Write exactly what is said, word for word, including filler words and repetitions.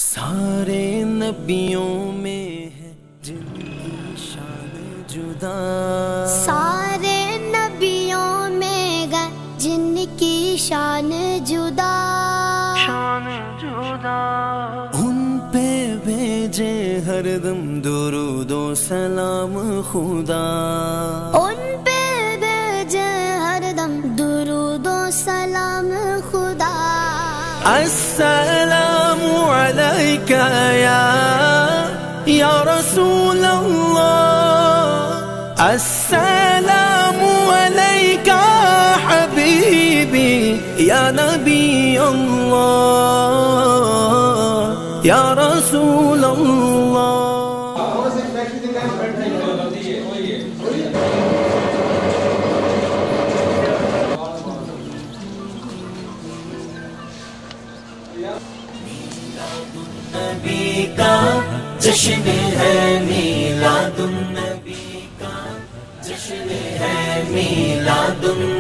سارے نبیوں میں ہے جن کی شان جدا، سارے نبیوں میں ہے جن کی شان جدا، شان جدا ان پہ بھیجے ہر دم درود و سلام خدا، ان پہ بھیجے ہر دم درود و سلام خدا۔ السلام علیک یا یا رسول اللہ، السلام علیک حبیبی یا نبی اللہ یا رسول اللہ۔ نبی کا جشن ہے میلاد النبی کا جشن ہے میلاد النبی